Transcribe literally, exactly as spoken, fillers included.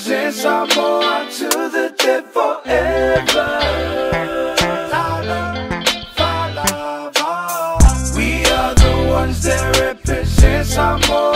represent Samoa to the dead forever. We are the ones that represent Samoa.